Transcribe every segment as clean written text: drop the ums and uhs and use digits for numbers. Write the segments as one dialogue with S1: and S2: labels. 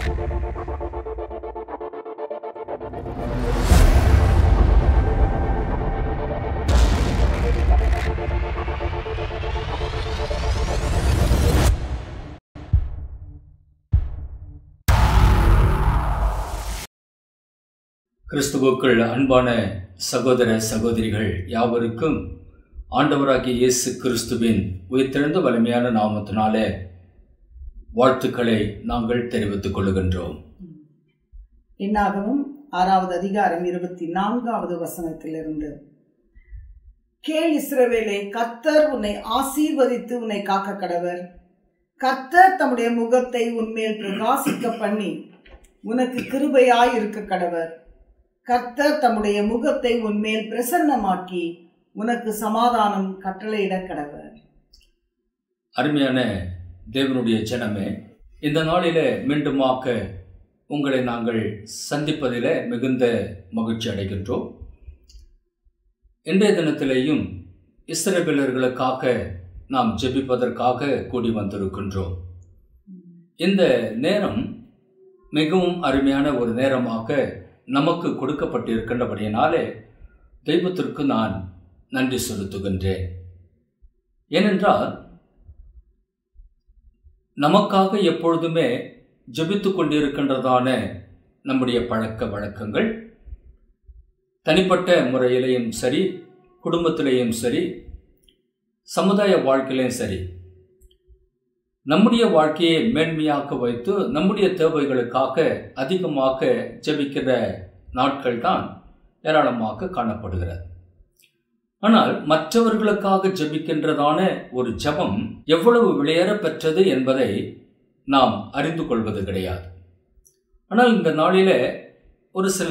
S1: கிறிஸ்துவுக்குள் அன்பான சகோதர சகோதரிகள் யாவருக்கும் ஆண்டவராகிய இயேசு கிறிஸ்துவின் உயிர்த்தெழுந்த வலிமையான நாமத்தினாலே வாழ்த்துக்களை நாங்கள் தெரிவித்துக் கொள்கின்றோம்.
S2: என்னாகவும் 6வது அதிகாரம் 24வது வசனத்திலிருந்து, கேள் இஸ்ரவேலே, கர்த்தர் உன்னை ஆசீர்வதித்து உன்னை காக்க கடவர். கர்த்தர் தம்முடைய முகத்தை உன்மேல் பிரகாசிக்க பண்ணி உனக்கு கிருபையாய் இருக்க கடவர். கர்த்தர் தம்முடைய முகத்தை உன்மேல் பிரசன்னமாக்கி உனக்கு சமாதானம் கட்டளையிட கடவர்.
S1: அருமையான தேவனுடைய ஜனமே, இந்த நாளிலே மீண்டுமாக உங்களை நாங்கள் சந்திப்பதிலே மிகுந்த மகிழ்ச்சி அடைகின்றோம். இன்றைய தினத்திலேயும் இஸ்ரவேலர்களுக்காக நாம் ஜெபிப்பதற்காக கூடி வந்திருக்கின்றோம். இந்த நேரம் மிகவும் அருமையான ஒரு நேரமாக நமக்கு கொடுக்கப்பட்டிருக்கின்றபடியினாலே தெய்வத்திற்கு நான் நன்றி செலுத்துகின்றேன். ஏனென்றால் நமக்காக எப்பொழுதுமே ஜெபித்து கொண்டிருக்கின்றதான நம்முடைய பழக்க வழக்கங்கள் தனிப்பட்ட முறையிலையும் சரி, குடும்பத்திலேயும் சரி, சமுதாய வாழ்க்கையிலையும் சரி, நம்முடைய வாழ்க்கையை மேன்மையாக வைத்து நம்முடைய தேவைகளுக்காக அதிகமாக ஜெபிக்கிற நாட்கள் தான் ஏராளமாக காணப்படுகிறது. ஆனால் மற்றவர்களுக்காக ஜெபிக்கின்றதான ஒரு ஜெபம் எவ்வளவு விலையேற பெற்றது என்பதை நாம் அறிந்து கொள்வது கிடையாது. ஆனால் இந்த நாளிலே ஒரு சில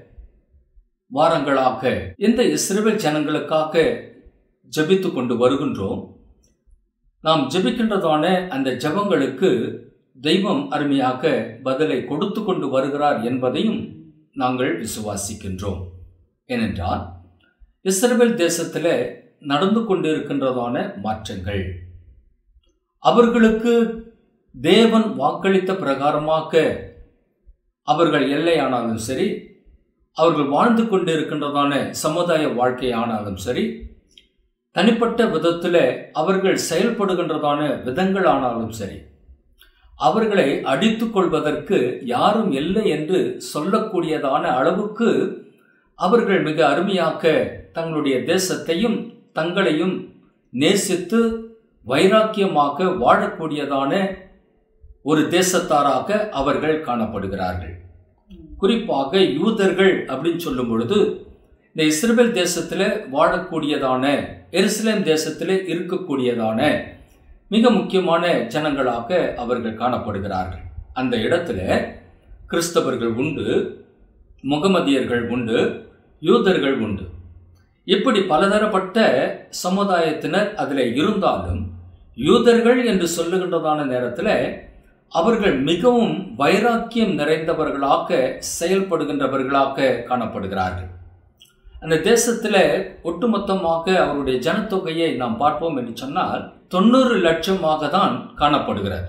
S1: வாரங்களாக இந்த இஸ்ரவேல் ஜனங்களுக்காக ஜெபித்து கொண்டு வருகின்றோம். நாம் ஜெபிக்கின்றதான அந்த ஜெபங்களுக்கு தெய்வம் அருமையாக பதிலை கொடுத்து கொண்டு வருகிறார் என்பதையும் நாங்கள் விசுவாசிக்கின்றோம். ஏனென்றால் இஸ்ரவேல் தேசத்தில் நடந்து கொண்டிருக்கின்றதான மாற்றங்கள், அவர்களுக்கு தேவன் வாக்களித்த பிரகாரமாக அவர்கள் எல்லையானாலும் சரி, அவர்கள் வாழ்ந்து கொண்டிருக்கின்றதான சமுதாய வாழ்க்கையானாலும் சரி, தனிப்பட்ட விதத்தில் அவர்கள் செயல்படுகின்றதான விதங்கள் ஆனாலும் சரி, அவர்களை அடித்து கொள்வதற்கு யாரும் இல்லை என்று சொல்லக்கூடியதான அளவுக்கு அவர்கள் மிக அருமையாக தங்களுடைய தேசத்தையும் தங்களையும் நேசித்து வைராக்கியமாக வாழக்கூடியதான ஒரு தேசத்தாராக அவர்கள் காணப்படுகிறார்கள். குறிப்பாக யூதர்கள் அப்படின்னு சொல்லும் பொழுது இந்த இஸ்ரவேல் தேசத்தில் வாழக்கூடியதான, எருசலேம் தேசத்தில் இருக்கக்கூடியதான மிக முக்கியமான ஜனங்களாக அவர்கள் காணப்படுகிறார்கள். அந்த இடத்துல கிறிஸ்தவர்கள் உண்டு, முகமதியர்கள் உண்டு, யூதர்கள் உண்டு. இப்படி பலதரப்பட்ட சமுதாயத்தினர் அதில் இருந்தாலும் யூதர்கள் என்று சொல்லுகின்றதான நேரத்தில் அவர்கள் மிகவும் வைராக்கியம் நிறைந்தவர்களாக செயல்படுகின்றவர்களாக காணப்படுகிறார்கள். அந்த தேசத்தில் ஒட்டுமொத்தமாக அவருடைய ஜனத்தொகையை நாம் பார்ப்போம் என்று சொன்னால் 90 லட்சமாக தான் காணப்படுகிறது.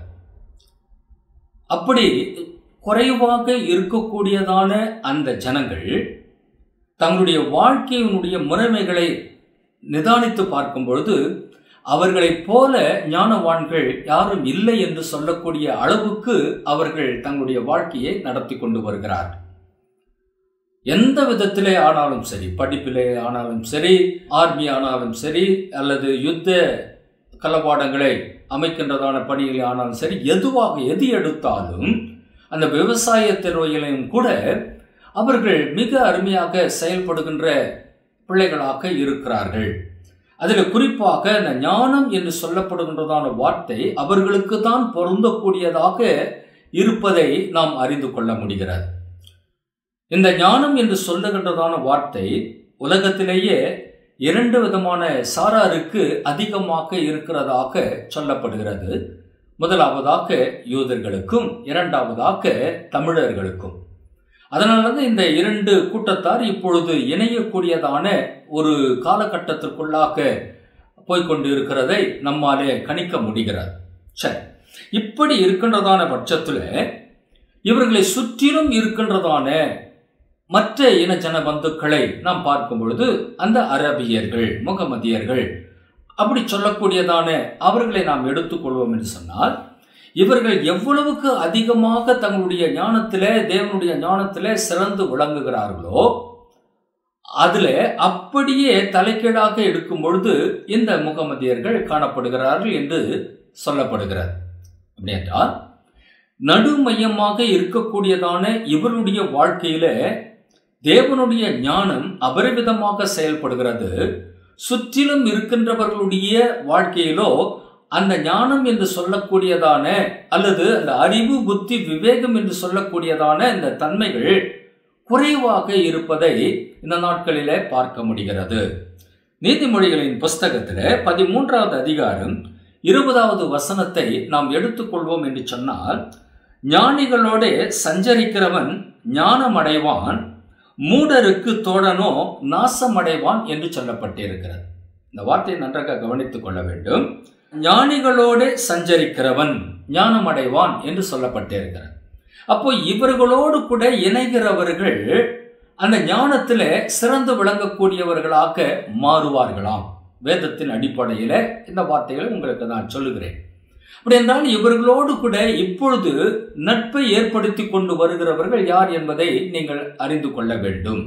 S1: அப்படி குறைவாக இருக்கக்கூடியதான அந்த ஜனங்கள் தங்களுடைய வாழ்க்கையினுடைய முறைமைகளை நிதானித்து பார்க்கும் பொழுது அவர்களைப் போல ஞானவான்கள் யாரும் இல்லை என்று சொல்லக்கூடிய அளவுக்கு அவர்கள் தங்களுடைய வாழ்க்கையை நடத்தி கொண்டு வருகிறார்கள். எந்த விதத்திலே ஆனாலும் சரி, படிப்பிலே ஆனாலும் சரி, ஆர்மி ஆனாலும் சரி, அல்லது யுத்த கலபாடங்களை அமைக்கின்றதான பணிகளை ஆனாலும் சரி, எது எடுத்தாலும் அந்த விவசாய துறையிலும் கூட அவர்கள் மிக அருமையாக செயல்படுகின்ற பிள்ளைகளாக இருக்கிறார்கள். அதில் குறிப்பாக அந்த ஞானம் என்று சொல்லப்படுகின்றதான வார்த்தை அவர்களுக்கு தான் பொருந்தக்கூடியதாக இருப்பதை நாம் அறிந்து கொள்ள முடிகிறது. இந்த ஞானம் என்று சொல்லுகின்றதான வார்த்தை உலகத்திலேயே 2 விதமான சாராருக்கு அதிகமாக இருக்கிறதாக சொல்லப்படுகிறது. முதலாவதாக யூதர்களுக்கும், இரண்டாவதாக தமிழர்களுக்கும். அதனால்தான் இந்த 2 கூட்டத்தார் இப்பொழுது இணையக்கூடியதான ஒரு காலகட்டத்திற்குள்ளாக போய்கொண்டு இருக்கிறதை நம்மாலே கணிக்க முடிகிறது. சரி, இப்படி இருக்கின்றதான பட்சத்தில் இவர்களை சுற்றிலும் இருக்கின்றதான மற்ற இன ஜன பந்துக்களை நாம் பார்க்கும் பொழுது அந்த அரபியர்கள், முகமதியர்கள் அப்படி சொல்லக்கூடியதான அவர்களை நாம் எடுத்துக்கொள்வோம் என்று சொன்னால், இவர்கள் எவ்வளவுக்கு அதிகமாக தங்களுடைய ஞானத்திலே, தேவனுடைய ஞானத்திலே சிறந்து விளங்குகிறார்களோ அதுல அப்படியே தலைக்கீழாக எடுக்கும் பொழுது இந்த முகமதியர்கள் காணப்படுகிறார்கள் என்று சொல்லப்படுகிறார். அப்படி என்றால் நடுமையமாக இருக்கக்கூடியதான இவருடைய வாழ்க்கையில தேவனுடைய ஞானம் அபரிவிதமாக செயல்படுகிறது. சுற்றிலும் இருக்கின்றவர்களுடைய வாழ்க்கையிலோ அந்த ஞானம் என்று சொல்லக்கூடியதான அல்லது அந்த அறிவு, புத்தி, விவேகம் என்று சொல்லக்கூடியதான இந்த தன்மைகள் குறைவாக இருப்பதை இந்த நாட்களிலே பார்க்க முடிகிறது. நீதிமொழிகளின் புஸ்தகத்தில் 13வது அதிகாரம் 20வது வசனத்தை நாம் எடுத்துக்கொள்வோம் என்று சொன்னால், ஞானிகளோடு சஞ்சரிக்கிறவன் ஞானமடைவான், மூடருக்கு தோழனோ நாசமடைவான் என்று சொல்லப்பட்டிருக்கிறது. இந்த வார்த்தையை நன்றாக கவனித்துக் கொள்ள வேண்டும். ஞானிகளோடு சஞ்சரிக்கிறவன் ஞானமடைவான் என்று சொல்லப்பட்டிருக்கிறது. அப்போ இவர்களோடு கூட இணைகிறவர்கள் அந்த ஞானத்தில் சிறந்து விளங்கக்கூடியவர்களாக மாறுவார்களாம். வேதத்தின் அடிப்படையில் இந்த வார்த்தைகளை உங்களுக்கு நான் சொல்லுகிறேன். அப்படி என்றால் இவர்களோடு கூட இப்பொழுது நட்பை ஏற்படுத்தி கொண்டு வருகிறவர்கள் யார் என்பதை நீங்கள் அறிந்து கொள்ள வேண்டும்.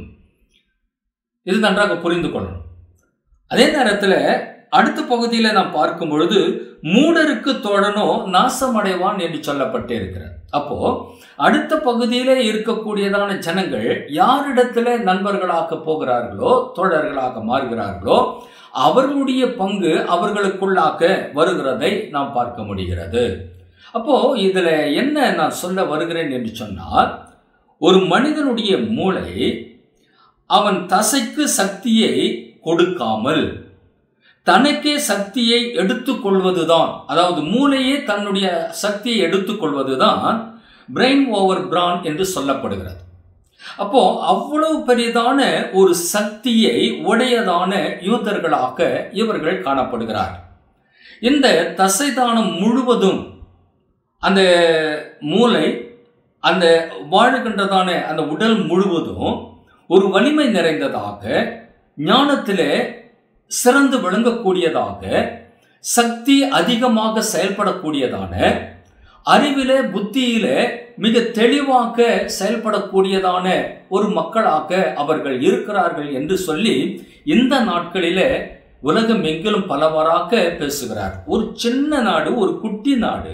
S1: இது நன்றாக புரிந்து கொள்ளணும். அதே நேரத்தில் அடுத்த பகுதியில் நாம் பார்க்கும் பொழுது மூடருக்கு தோழனோ நாசமடைவான் என்று சொல்லப்பட்டு இருக்கிறார். அப்போ அடுத்த பகுதியிலே இருக்கக்கூடியதான ஜனங்கள் யாரிடத்துல நண்பர்களாக போகிறார்களோ, தோழர்களாக மாறுகிறார்களோ, அவர்களுடைய பங்கு அவர்களுக்குள்ளாக வருகிறதை நாம் பார்க்க முடிகிறது. அப்போ இதுல என்ன நான் சொல்ல வருகிறேன் என்று சொன்னால், ஒரு மனிதனுடைய மூளை அவன் தசைக்கு சக்தியை கொடுக்காமல் தனக்கே சக்தியை எடுத்துக்கொள்வதுதான், அதாவது மூளையே தன்னுடைய சக்தியை எடுத்துக்கொள்வதுதான் பிரெயின் ஓவர் பிரான் என்று சொல்லப்படுகிறது. அப்போ அவ்வளவு பெரியதான ஒரு சக்தியை உடையதான யூதர்களாக இவர்கள் காணப்படுகிறார். இந்த தசைதானம் முழுவதும் அந்த மூளை, அந்த வாழுகின்றதான அந்த உடல் முழுவதும் ஒரு வலிமை நிறைந்ததாக, ஞானத்திலே சிறந்து விளங்கக்கூடியதாக, சக்தி அதிகமாக செயல்படக்கூடியதான, அறிவிலே புத்தியிலே மிக தெளிவாக செயல்படக்கூடியதான ஒரு மக்களாக அவர்கள் இருக்கிறார்கள் என்று சொல்லி இந்த நாட்களிலே உலகம் எங்கிலும் பலவாறாக பேசுகிறார். ஒரு சின்ன நாடு, ஒரு குட்டி நாடு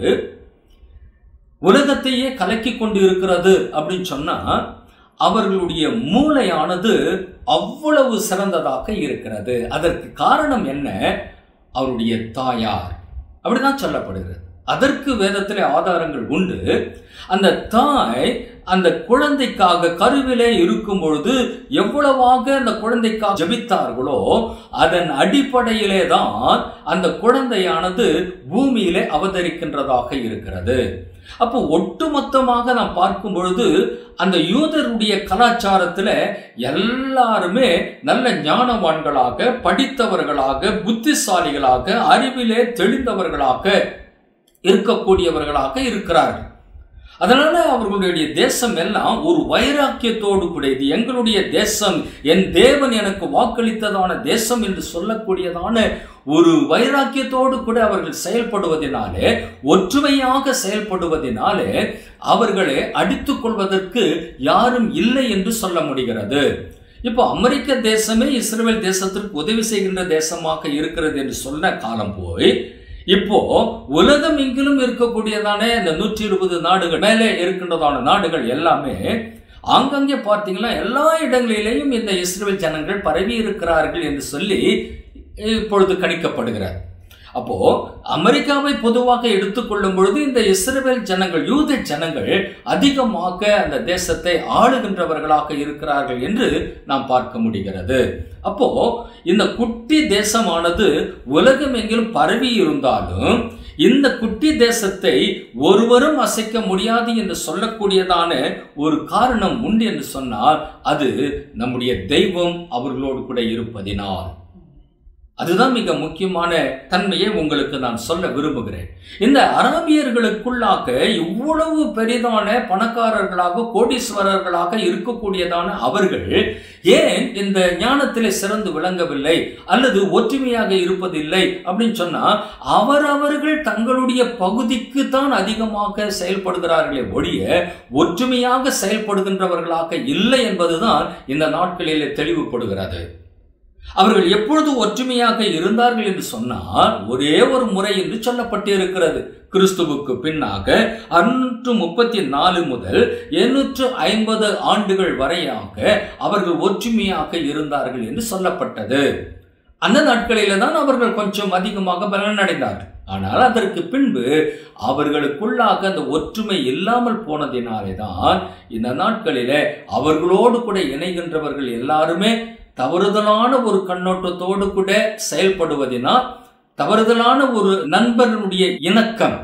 S1: உலகத்தையே கலக்கி கொண்டு இருக்கிறது அப்படின்னு சொன்னா அவர்களுடைய மூளையானது அவ்வளவு சிறந்ததாக இருக்கிறது. அதற்கு காரணம் என்ன? அவருடைய தாயார். அப்படிதான் சொல்லப்படுகிறது. அதற்கு வேதத்திலே ஆதாரங்கள் உண்டு. அந்த தாய் அந்த குழந்தைக்காக கருவிலே இருக்கும் பொழுது எவ்வளவாக அந்த குழந்தைக்காக ஜெபித்தார்களோ அதன் அடிப்படையிலே தான் அந்த குழந்தையானது பூமியிலே அவதரிக்கின்றதாக இருக்கிறது. அப்போ ஒட்டுமொத்தமாக நாம் பார்க்கும் பொழுது அந்த யூதருடைய கலாச்சாரத்துல எல்லாருமே நல்ல ஞானவான்களாக, படித்தவர்களாக, புத்திசாலிகளாக, அறிவிலே தெளிந்தவர்களாக இருக்கக்கூடியவர்களாக இருக்கிறார்கள். அதனால அவர்களுடைய தேசம் எல்லாம் ஒரு வைராக்கியத்தோடு கூட, இது எங்களுடைய தேசம், என் தேவன் எனக்கு வாக்களித்ததான தேசம் என்று சொல்லக்கூடியதான ஒரு வைராக்கியத்தோடு கூட அவர்கள் செயல்படுவதனாலே, ஒற்றுமையாக செயல்படுவதனாலே அவர்களை அடித்துக் கொள்வதற்கு யாரும் இல்லை என்று சொல்ல முடிகிறது. இப்போ அமெரிக்க தேசமே இஸ்ரவேல் தேசத்திற்கு உதவி செய்கின்ற தேசமாக இருக்கிறது என்று சொன்ன காலம் போய் இப்போ உலகம் எங்கிலும் இருக்கக்கூடியதான இந்த 120 நாடுகள் மேலே இருக்கின்றதான நாடுகள் எல்லாமே ஆங்கங்கே பார்த்தீங்கன்னா எல்லா இடங்களிலேயும் இந்த இஸ்ரவேல் ஜனங்கள் பரவி இருக்கிறார்கள் என்று சொல்லி இப்பொழுது கணிக்கப்படுகிறார். அப்போ அமெரிக்காவை பொதுவாக எடுத்துக்கொள்ளும் பொழுது இந்த இஸ்ரவேல் ஜனங்கள், யூத ஜனங்கள் அதிகமாக அந்த தேசத்தை ஆளுகின்றவர்களாக இருக்கிறார்கள் என்று நாம் பார்க்க முடிகிறது. அப்போ இந்த குட்டி தேசமானது உலகம் எங்கிலும் பரவி இருந்தாலும் இந்த குட்டி தேசத்தை ஒருவரும் அசைக்க முடியாது என்று சொல்லக்கூடியதான ஒரு காரணம் உண்டு என்று சொன்னால் அது நம்முடைய தெய்வம் அவர்களோடு கூட இருப்பதினால். அதுதான் மிக முக்கியமான தன்மையை உங்களுக்கு நான் சொல்ல விரும்புகிறேன். இந்த அரபியர்களுக்குள்ளாக இவ்வளவு பெரிதான பணக்காரர்களாக கோடீஸ்வரர்களாக இருக்கக்கூடியதான அவர்கள் ஏன் இந்த ஞானத்திலே சிறந்து விளங்கவில்லை அல்லது ஒற்றுமையாக இருப்பதில்லை அப்படின்னு சொன்னா, அவரவர்கள் தங்களுடைய பகுதிக்கு தான் அதிகமாக செயல்படுகிறார்களே ஒழிய ஒற்றுமையாக செயல்படுகின்றவர்களாக இல்லை என்பதுதான் இந்த நாட்களிலே தெளிவுபடுகிறது. அவர்கள் எப்பொழுது ஒற்றுமையாக இருந்தார்கள் என்று சொன்னால் ஒரே ஒரு முறை என்று சொல்லப்பட்டிருக்கிறது. கிறிஸ்துவுக்கு பின்னாக 634 முதல் 850 ஆண்டுகள் வரையாக அவர்கள் ஒற்றுமையாக இருந்தார்கள் என்று சொல்லப்பட்டது. அந்த நாட்களில தான் அவர்கள் கொஞ்சம் அதிகமாக பலனடைந்தார்கள். ஆனால் அதற்கு பின்பு அவர்களுக்குள்ளாக அந்த ஒற்றுமை இல்லாமல் போனதினாலே தான் இந்த நாட்களிலே அவர்களோடு கூட இணைகின்றவர்கள் எல்லாருமே தவறுதலான ஒரு கண்ணோட்டத்தோடு கூட செயல்படுவதனால், தவறுதலான ஒரு நண்பர்களுடைய இணக்கம்,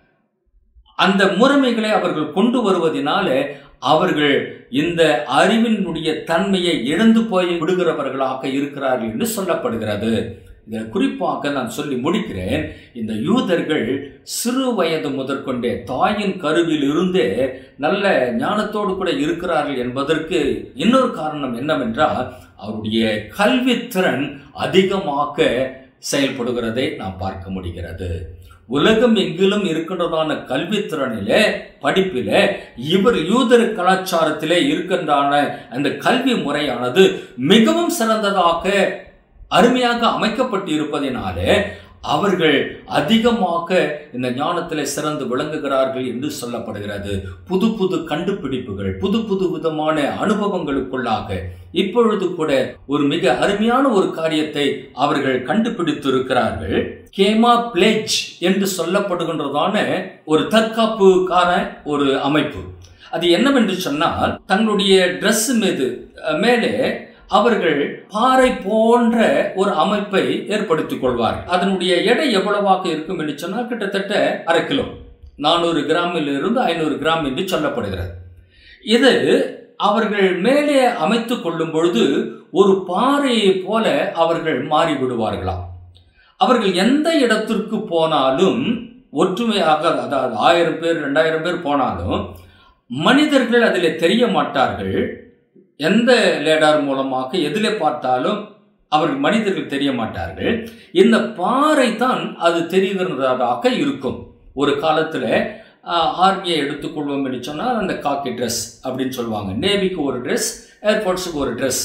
S1: அந்த முறைமைகளை அவர்கள் கொண்டு வருவதனாலே அவர்கள் இந்த அறிவினுடைய தன்மையை இழந்து போய் விடுகிறவர்களாக இருக்கிறார்கள் என்று சொல்லப்படுகிறது. இதில் குறிப்பாக நான் சொல்லி முடிக்கிறேன். இந்த யூதர்கள் சிறு வயது முதற்கொண்டே தாயின் கருவில் இருந்தே நல்ல ஞானத்தோடு கூட இருக்கிறார்கள் என்பதற்கு இன்னொரு காரணம் என்னவென்றால், அவருடைய கல்வித்திறன் அதிகமாக செயல்படுகிறதை நாம் பார்க்க முடிகிறது. உலகம் எங்கிலும் இருக்கின்றதான கல்வித்திறனிலே, படிப்பிலே, இவர் யூதர் கலாச்சாரத்திலே இருக்கின்றான அந்த கல்வி முறையானது மிகவும் சிறந்ததாக அருமையாக அமைக்கப்பட்டு இருப்பதினாலே அவர்கள் அதிகமாக இந்த ஞானத்திலே சிறந்து விளங்குகிறார்கள் என்று சொல்லப்படுகிறது. புது புது கண்டுபிடிப்புகள், புது புது விதமான அனுபவங்களுக்குள்ளாக இப்பொழுது கூட ஒரு மிக அருமையான ஒரு காரியத்தை அவர்கள் கண்டுபிடித்திருக்கிறார்கள். கேமா பிளேஜ் என்று சொல்லப்படுகின்றதான ஒரு தற்காப்புக்கான ஒரு அமைப்பு. அது என்னவென்று சொன்னால், தங்களுடைய டிரெஸ் மேலே அவர்கள் பாறை போன்ற ஒரு அமைப்பை ஏற்படுத்திக் கொள்வார்கள். அதனுடைய எடை எவ்வளவாக இருக்கும் என்று சொன்னால் கிட்டத்தட்ட 1/2 கிலோ, 400 கிராமிலிருந்து 500 கிராம் என்று சொல்லப்படுகிறது. இது அவர்கள் மேலே அமைத்துக் கொள்ளும் பொழுது ஒரு பாறையை போல அவர்கள் மாறிவிடுவார்களாம். அவர்கள் எந்த இடத்திற்கு போனாலும் ஒற்றுமையாக, அதாவது 1000 பேர் 2000 பேர் போனாலும் மனிதர்கள் அதில் தெரிய மாட்டார்கள். எந்த லேடார் மூலமாக எதிலே பார்த்தாலும் அவர்கள் மனிதர்கள் தெரிய மாட்டார்கள். இந்த பாறை தான் அது தெரிகிறதாக இருக்கும். ஒரு காலத்தில் ஆர்மியை எடுத்துக்கொள்வோம் என்று சொன்னால் அந்த காக்கி ட்ரெஸ் அப்படின்னு சொல்லுவாங்க. நேவிக்கு ஒரு ட்ரெஸ், ஏர்ஃபோர்ஸுக்கு ஒரு ட்ரெஸ்,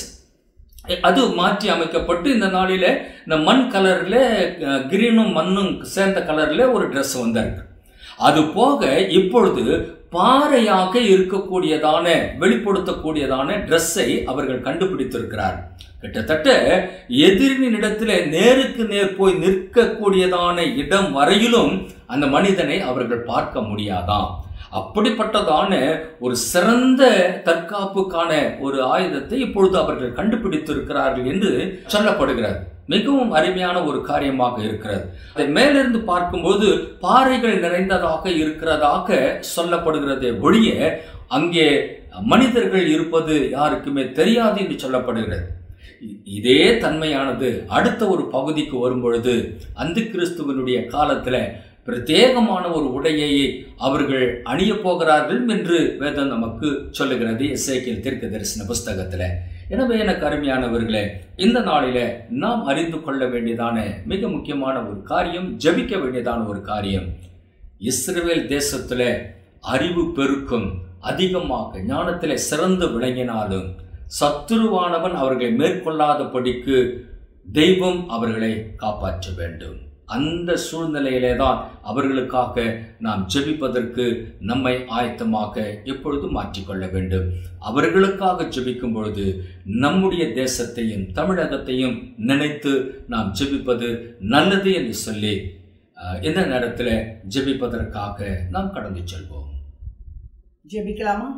S1: அது மாற்றி அமைக்கப்பட்டு இந்த நாளில் இந்த மண் கலரில், கிரீனும் மண்ணும் சேர்ந்த கலரில் ஒரு ட்ரெஸ் வந்திருக்கு. அது போக இப்பொழுது பாறையாக இருக்கக்கூடியதான, வெளிப்படுத்தக்கூடியதான ட்ரெஸ்ஸை அவர்கள் கண்டுபிடித்திருக்கிறார். கிட்டத்தட்ட எதிரினிடத்தில் நேருக்கு நேர் போய் நிற்கக்கூடியதான இடம் வரையிலும் அந்த மனிதனை அவர்கள் பார்க்க முடியாதாம். அப்படிப்பட்டதான ஒரு சிறந்த தற்காப்புக்கான ஒரு ஆயுதத்தை இப்பொழுது அவர்கள் கண்டுபிடித்திருக்கிறார்கள் என்று சொல்லப்படுகிறது. மிகவும் அருமையான ஒரு காரியமாக இருக்கிறது. அதை மேலிருந்து பார்க்கும்போது பாறைகள் நிறைந்ததாக இருக்கிறதாக சொல்லப்படுகிறதே ஒழிய அங்கே மனிதர்கள் இருப்பது யாருக்குமே தெரியாது என்று சொல்லப்படுகிறது. இதே தன்மையானது அடுத்த ஒரு பகுதிக்கு வரும்பொழுது அந்தி கிறிஸ்துவனுடைய காலத்தில் பிரத்யேகமான ஒரு உடையை அவர்கள் அணிய போகிறார்கள் என்று வேதம் நமக்கு சொல்லுகிறது, எசேக்கியேல் தீர்க்கதரிசன புஸ்தகத்தில். எனவே எனக்கு அருமையானவர்களே, இந்த நாளில நாம் அறிந்து கொள்ள வேண்டியதான மிக முக்கியமான ஒரு காரியம், ஜெபிக்க வேண்டியதான ஒரு காரியம். இஸ்ரவேல் தேசத்தில் அறிவு பெருக்கும் அதிகமாக ஞானத்தில் சிறந்து விளங்கினாலும் சத்துருவானவன் அவர்களை மேற்கொள்ளாதபடிக்கு தெய்வம் அவர்களை காப்பாற்ற வேண்டும். அந்த சூழ்நிலையிலே தான் அவர்களுக்காக நாம் ஜெபிப்பதற்கு நம்மை ஆயத்தமாக எப்பொழுதும் மாற்றிக்கொள்ள வேண்டும். அவர்களுக்காக ஜெபிக்கும் பொழுது நம்முடைய தேசத்தையும் தமிழகத்தையும் நினைத்து நாம் ஜெபிப்பது நல்லது என்று சொல்லி இந்த நேரத்தில் ஜெபிப்பதற்காக நாம் கடந்து செல்வோம்.
S2: ஜெபிக்கலாமா?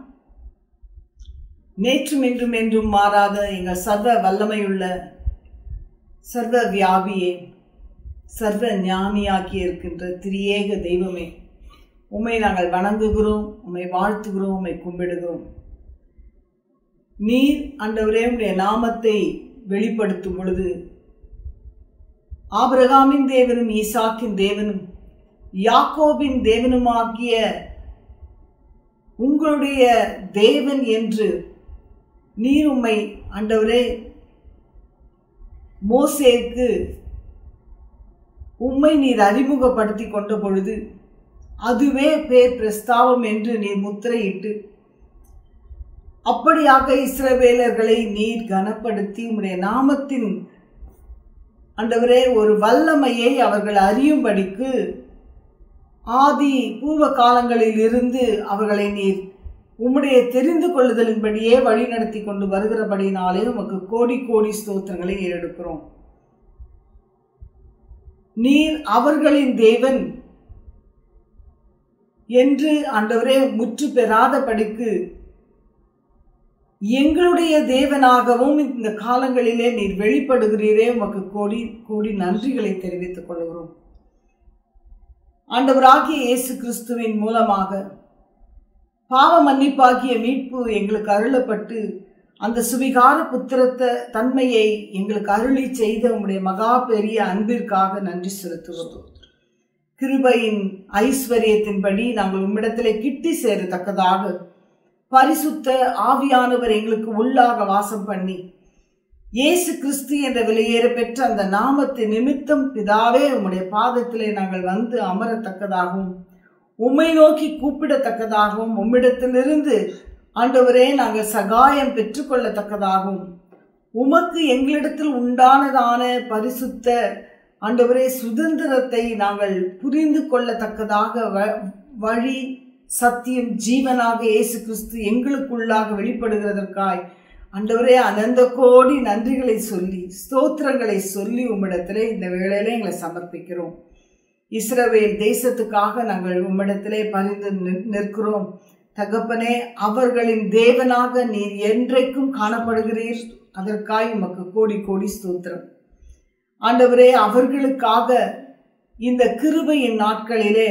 S2: நேற்றும் இன்றும் என்றும் மாறாத எங்கள் சர்வ வல்லமையுள்ள சர்வ வியாபியே, சர்வ ஞானியாக்கி இருக்கின்ற திரியேக தெய்வமே, உம்மை நாங்கள் வணங்குகிறோம், உம்மை வாழ்த்துகிறோம், உம்மை கும்பிடுகிறோம். நீர் ஆண்டவரே உம்முடைய நாமத்தை வெளிப்படுத்தும் பொழுது ஆபிரகாமின் தேவனும் ஈசாக்கின் தேவனும் யாக்கோபின் தேவனுமாகிய உங்களுடைய தேவன் என்று நீர் உம்மை ஆண்டவரே மோசேக்கு உம்மை நீர் அறிமுகப்படுத்தி கொண்ட பொழுது அதுவே பேர் பிரஸ்தாவம் என்று நீர் முத்திரையிட்டு அப்படியாக இஸ்ரவேலர்களை நீர் கனப்படுத்தி உம்முடைய நாமத்தின் ஆண்டவரே ஒரு வல்லமையை அவர்கள் அறியும்படிக்கு ஆதி பூர்வ காலங்களில் இருந்து அவர்களை நீர் உம்முடைய தெரிந்து கொள்ளுதலின்படியே வழி நடத்தி கொண்டு வருகிறபடினாலே உமக்கு கோடி கோடி ஸ்தோத்திரங்களை ஏறெடுக்கிறோம். நீர் அவர்களின் தேவன் என்று ஆண்டவரே முற்று பெறாதபடிக்கு எங்களுடைய தேவனாகவும் இந்த காலங்களிலே நீர் வெளிப்படுகிறீரே, உமக்கு கோடி கோடி நன்றிகளை தெரிவித்துக் கொள்கிறோம். ஆண்டவராகிய இயேசு கிறிஸ்துவின் மூலமாக பாவ மன்னிப்பாகிய மீட்பு எங்களுக்கு அருளப்பட்டு அந்த சுவிகார புத்திரத்த தன்மையை எங்களுக்கு அருளி செய்த உம்முடைய மகா பெரிய அன்பிற்காக நன்றி செலுத்துகிறோம். கிருபையின் ஐஸ்வர்யத்தின்படி நாங்கள் உம்மிடத்திலே கிட்டி சேரத்தக்கதாக பரிசுத்த ஆவியானவர் எங்களுக்கு உள்ளாக வாசம் பண்ணி இயேசு கிறிஸ்து என்ற விலையேற பெற்ற அந்த நாமத்தின் நிமித்தம் பிதாவே உம்முடைய பாதத்திலே நாங்கள் வந்து அமரத்தக்கதாகவும் உம்மை நோக்கி கூப்பிடத்தக்கதாகவும் உம்மிடத்திலிருந்து ஆண்டவரே நாங்கள் சகாயம் பெற்றுக்கொள்ளத்தக்கதாகவும் உமக்கு எங்களிடத்தில் உண்டானதான பரிசுத்த ஆண்டவரே சுதந்திரத்தை நாங்கள் புரிந்து கொள்ளத்தக்கதாக வழி சத்தியம் ஜீவனாக இயேசு கிறிஸ்து எங்களுக்குள்ளாக வெளிப்படுகிறதற்காய் ஆண்டவரே அனந்த கோடி நன்றிகளை சொல்லி ஸ்தோத்திரங்களை சொல்லி உம்மிடத்திலே இந்த வேளையிலே எங்களை சமர்ப்பிக்கிறோம். இஸ்ரவேல் தேசத்துக்காக நாங்கள் உம்மிடத்திலே பரிந்து நிற்கிறோம். தகப்பனே, அவர்களின் தேவனாக நீர் என்றைக்கும் காணப்படுகிறீர். அதற்காய் உமக்கு கோடி கோடி ஸ்தோத்திரம். ஆண்டவரே, அவர்களுக்காக இந்த கிருபையின் நாட்களிலே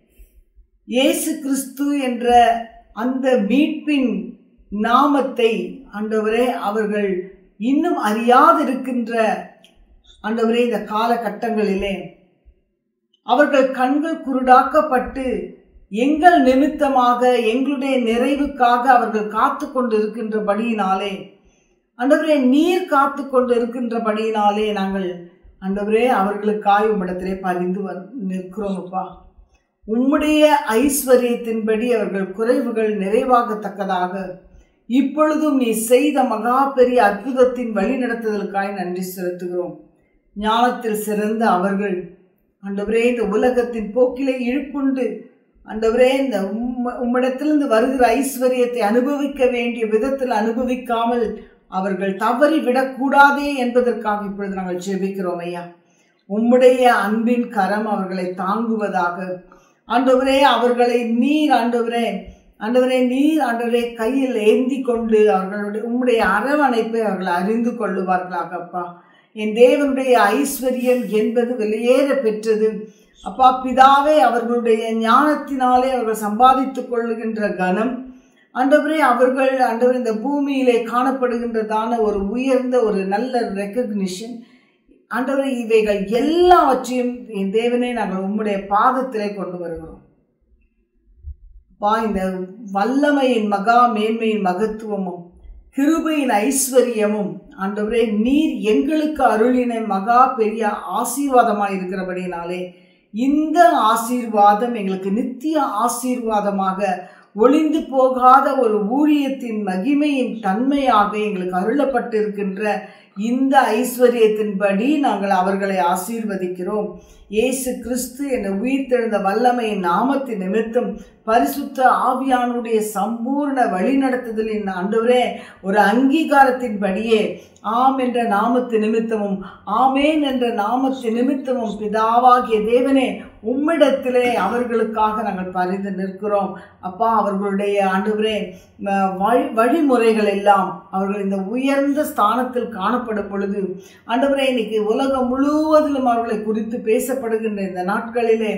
S2: இயேசு கிறிஸ்து என்ற அந்த மீட்பின் நாமத்தை ஆண்டவரே அவர்கள் இன்னும் அறியாதிருக்கின்ற ஆண்டவரே இந்த காலகட்டங்களிலே அவர்கள் கண்கள் குருடாக்கப்பட்டு எங்கள் நிமித்தமாக எங்களுடைய நிறைவுக்காக அவர்கள் காத்து கொண்டு இருக்கின்றபடியினாலே ஆண்டவரே நீர் காத்து கொண்டு இருக்கின்றபடியினாலே நாங்கள் ஆண்டவரே அவர்களுக்காய் உம்மிடத்திலே பரிந்து நிற்கிறோம். அப்பா, உம்முடைய ஐஸ்வர்யத்தின்படி அவர்கள் குறைவுகள் நிறைவாகத்தக்கதாக இப்பொழுதும் நீ செய்த மகா பெரிய அற்புதத்தின் வழி நடத்துதலுக்காய் நன்றி செலுத்துகிறோம். ஞானத்தில் சிறந்த அவர்கள் ஆண்டவரே இந்த உலகத்தின் போக்கிலே இழுப்புண்டு ஆண்டவரே இந்த உம்மிடத்திலிருந்து வருகிற ஐஸ்வர்யத்தை அனுபவிக்க வேண்டிய விதத்தில் அனுபவிக்காமல் அவர்கள் தவறி விடக்கூடாதே என்பதற்காக இப்பொழுது நாங்கள் ஜெபிக்கிறோம். ஐயா, உம்முடைய அன்பின் கரம் அவர்களை தாங்குவதாக ஆண்டவரே அவர்களை நீர் ஆண்டவரே நீர் ஆண்டவரே கையில் ஏந்தி கொண்டு அவர்களுடைய உம்முடைய அரவணைப்பை அவர்கள் அறிந்து கொள்ளுவார்களாக. அப்பா, என் தேவனுடைய ஐஸ்வர்யம் என்பது வெளியேற பெற்றது. அப்பா பிதாவே, அவர்களுடைய ஞானத்தினாலே அவர்கள் சம்பாதித்துக் கொள்ளுகின்ற கனம் ஆண்டவரே அவர்கள் ஆண்டவர் இந்த பூமியிலே காணப்படுகின்றதான ஒரு உயர்ந்த ஒரு நல்ல ரெக்கக்னிஷன் ஆண்டவரே இவைகள் எல்லாவற்றையும் என் தேவனே நாங்கள் உம்முடைய பாதத்திலே கொண்டு வருகிறோம். அப்பா, இந்த வல்லமையின் மகா மேன்மையின் மகத்துவமும் கிருபையின் ஐஸ்வர்யமும் ஆண்டவரே நீர் எங்களுக்கு அருளின மகா பெரிய ஆசீர்வாதமாக இருக்கிறபடினாலே இந்த ஆசீர்வாதம் எங்களுக்கு நித்திய ஆசீர்வாதமாக ஒளிந்து போகாத ஒரு ஊழியத்தின் மகிமையின் தன்மையாக எங்களுக்கு அருளப்பட்டிருக்கின்ற இந்த ஐஸ்வர்யத்தின்படி நாங்கள் அவர்களை ஆசீர்வதிக்கிறோம். இயேசு கிறிஸ்து என்ற உயிர்த்தெழுந்த வல்லமையின் நாமத்தின் நிமித்தம் பரிசுத்த ஆவியானுடைய சம்பூர்ண வழிநடத்துதலின் ஆண்டவரே ஒரு அங்கீகாரத்தின்படியே ஆம் என்ற நாமத்து நிமித்தமும் ஆமேன் என்ற நாமத்து நிமித்தமும் பிதாவாகிய தேவனே உம்மிடத்திலே அவர்களுக்காக நாங்கள் பரிந்து நிற்கிறோம். அப்பா, அவர்களுடைய ஆண்டவரே வழிமுறைகள் எல்லாம் அவர்கள் இந்த உயர்ந்த ஸ்தானத்தில் காணப்படும் பொழுது ஆண்டவரே இன்னைக்கு உலகம் முழுவதிலும் அவர்களை குறித்து பேசப்படுகின்ற இந்த நாட்களிலே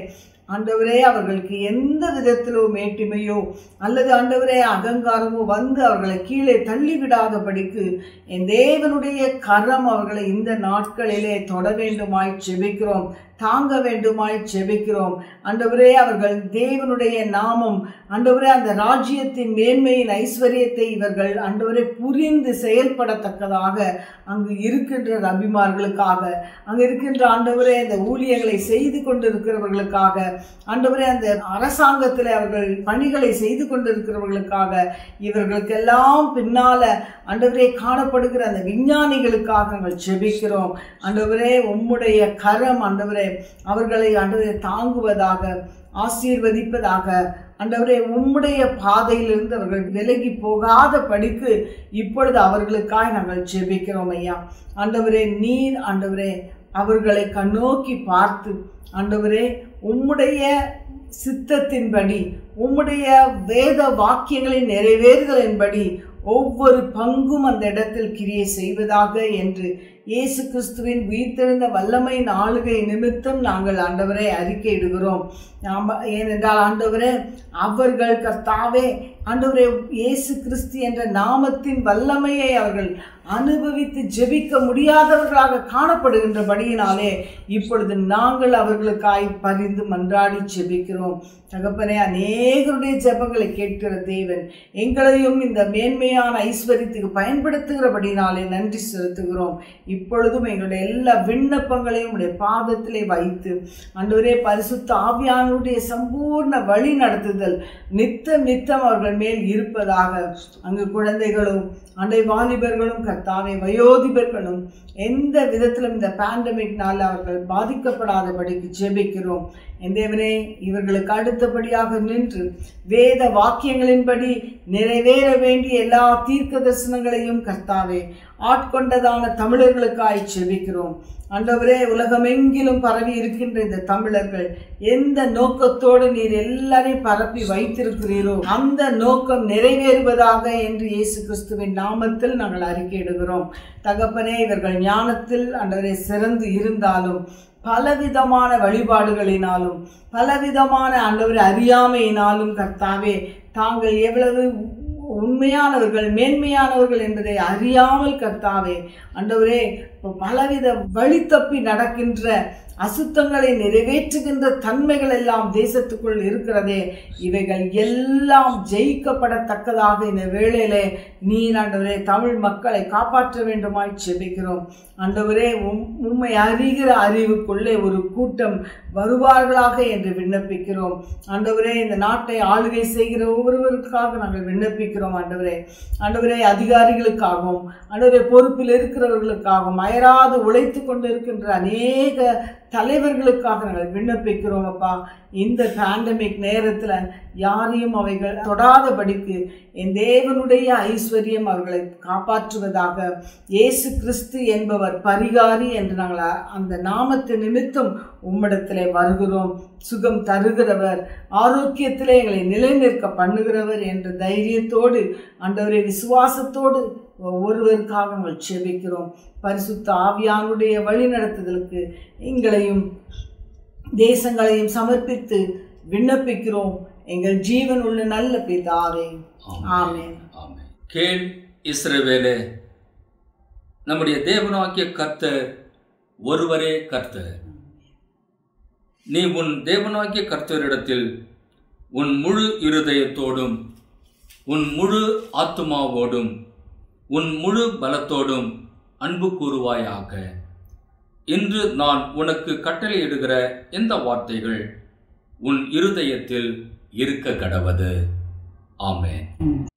S2: ஆண்டவரே அவர்களுக்கு எந்த விதத்திலோ மேட்டிமையோ அல்லது ஆண்டவரே அகங்காரமோ வந்து அவர்களை கீழே தள்ளிவிடாதபடிக்கு என் தேவனுடைய கரம் அவர்களை இந்த நாட்களிலே தொட வேண்டுமாய் ஜெபிக்கிறோம், தாங்க வேண்டுமாய் ஜெபிக்கிறோம். ஆண்டவரே அவர்கள் தேவனுடைய நாமம் ஆண்டவரே அந்த ராஜ்யத்தின் மேன்மையின் ஐஸ்வர்யத்தை இவர்கள் ஆண்டவரே புரிந்து செயல்படத்தக்கதாக அங்கு இருக்கின்ற ரபிமார்களுக்காக, அங்கு இருக்கின்ற ஆண்டவரே அந்த ஊழியர்களை செய்து கொண்டிருக்கிறவர்களுக்காக, ஆண்டவரே அந்த அரசாங்கத்தில் அவர்கள் பணிகளை செய்து கொண்டிருக்கிறவர்களுக்காக, இவர்களுக்கெல்லாம் பின்னால ஆண்டவரே காணப்படுகிற அந்த விஞ்ஞானிகளுக்காக நாங்கள் ஜெபிக்கிறோம். ஆண்டவரே உம்முடைய கரம் ஆண்டவரே அவர்களை ஆண்டவரே தாங்குவதாக, ஆசீர்வதிப்பதாக. ஆண்டவரே உம்முடைய பாதையிலிருந்து அவர்கள் விலகி போகாத படிக்கு இப்பொழுது அவர்களுக்காய் நாங்கள் ஜெபிக்கிறோம் ஐயா. ஆண்டவரே நீர் ஆண்டவரே அவர்களை கண்ணோக்கி பார்த்து ஆண்டவரே உம்முடைய சித்தத்தின்படி, உம்முடைய வேத வாக்கியங்களின் நிறைவேறுதலின்படி ஒவ்வொரு பங்கும் அந்த இடத்தில் கிரியை செய்வதாக என்று இயேசு கிறிஸ்துவின் உயிர்த்தெழுந்த வல்லமையின் ஆளுகை நிமித்தம் நாங்கள் ஆண்டவரை அறிக்கையிடுகிறோம். ஏனென்றால் ஆண்டவரே அவர்கள் கர்த்தாவே ஆண்டவரே இயேசு கிறிஸ்து என்ற நாமத்தின் வல்லமையை அவர்கள் அனுபவித்து ஜெபிக்க முடியாதவர்களாக காணப்படுகின்றபடியினாலே இப்பொழுது நாங்கள் அவர்களுக்காய் பரிந்து மன்றாடி ஜெபிக்கிறோம். தகப்பனே, அநேகருடைய ஜெபங்களை கேட்கிற தேவன், எங்களையும் இந்த மேன்மையான ஐஸ்வர்யத்துக்கு பயன்படுத்துகிறபடினாலே நன்றி செலுத்துகிறோம். இப்பொழுதும் எங்களுடைய எல்லா விண்ணப்பங்களையும் உடைய பாதத்திலே வைத்து ஆண்டவரே பரிசுத்த ஆவியானவருடைய சம்பூர்ண வழி நடத்துதல் நித்தம் நித்தம் அவர்கள் மேல் இருப்பதாக. அங்கு குழந்தைகளும் அண்டை வாலிபர்களும் கர்த்தாவே வயோதிபர்களும் எந்த விதத்திலும் இந்த பேண்டமிக்னால் அவர்கள் பாதிக்கப்படாதபடிக்கு ஜெபிக்கிறோம். என் தேவனே, இவர்களுக்கு அடுத்தபடியாக நின்று வேத வாக்கியங்களின்படி நிறைவேற வேண்டிய எல்லா தீர்க்க தரிசனங்களையும் கர்த்தாவே ஆட்கொண்டதான தமிழர்களுக்காய் ஜெபிக்கிறோம். ஆண்டவரே, உலகமெங்கிலும் பரவி இருக்கின்ற இந்த தமிழர்கள் எந்த நோக்கத்தோடு நீர் எல்லாரையும் பரப்பி வைத்திருக்கிறீரோ அந்த நோக்கம் நிறைவேறுவதாக என்று இயேசு கிறிஸ்துவின் நாமத்தில் நாங்கள் அறிக்கையிடுகிறோம். தகப்பனே, இவர்கள் ஞானத்தில் ஆண்டவரே சிறந்து இருந்தாலும் பலவிதமான வழிபாடுகளினாலும் பலவிதமான ஆண்டவரே அறியாமையினாலும் கர்த்தாவே தாங்கள் எவ்வளவு உண்மையானவர்கள் மேன்மையானவர்கள் என்பதை அறியாமல் கர்த்தாவே ஆண்டவரே பலவித வழி தப்பி நடக்கின்ற அசுத்தங்களை நிறைவேற்றுகின்ற தன்மைகள் எல்லாம் தேசத்துக்குள் இருக்கிறதே, இவைகள் எல்லாம் ஜெயிக்கப்படத்தக்கதாக இந்த வேளையிலே நீர் ஆண்டவரே தமிழ் மக்களை காப்பாற்ற வேண்டுமாய் ஜெபிக்கிறோம். ஆண்டவரே, உம்மை அறிகிற அறிவுக்குள்ளே ஒரு கூட்டம் வருவார்களாக என்று விண்ணப்பிக்கிறோம். ஆண்டவரே, இந்த நாட்டை ஆளுகை செய்கிற ஒவ்வொருவருக்காக நாங்கள் விண்ணப்பிக்கிறோம். ஆண்டவரே அதிகாரிகளுக்காகவும் ஆண்டவரே பொறுப்பில் இருக்கிறவர்களுக்காகவும் அயராது உழைத்து கொண்டு இருக்கின்ற அநேக தலைவர்களுக்காக நாங்கள் விண்ணப்பிக்கிறோம். அப்பா, இந்த பேண்டமிக் நேரத்தில் யாரையும் அவைகள் தொடாதபடிக்கு என் தேவனுடைய ஐஸ்வர்யம் அவர்களை காப்பாற்றுவதாக. இயேசு கிறிஸ்து என்பவர் பரிகாரி என்று நாங்கள் அந்த நாமத்து நிமித்தம் உம்மிடத்திலே வருகிறோம். சுகம் தருகிறவர், ஆரோக்கியத்திலே எங்களை நிலைநிற்க பண்ணுகிறவர் என்ற தைரியத்தோடு ஆண்டவரே விசுவாசத்தோடு ஒருவருக்காக நாங்கள் ஜெபிக்கிறோம். பரிசுத்த ஆவியானுடைய வழி நடத்துதலுக்கு எங்களையும் தேசங்களையும் சமர்ப்பித்து விண்ணப்பிக்கிறோம். எங்கள் ஜீவன் உள்ள நல்ல பிதாவே, ஆமென்.
S1: கேள் இஸ்ரவேலே, நம்முடைய தேவனாகிய கர்த்தர் ஒருவரே கர்த்தர். நீ உன் தேவனாகிய கர்த்தரிடத்தில் உன் முழு இருதயத்தோடும் உன் முழு ஆத்துமாவோடும் உன் முழு பலத்தோடும் அன்பு கூறுவாயாக. இன்று நான் உனக்கு கட்டளையிடுகிற இந்த வார்த்தைகள் உன் இருதயத்தில் இருக்க கடவது. ஆமென்.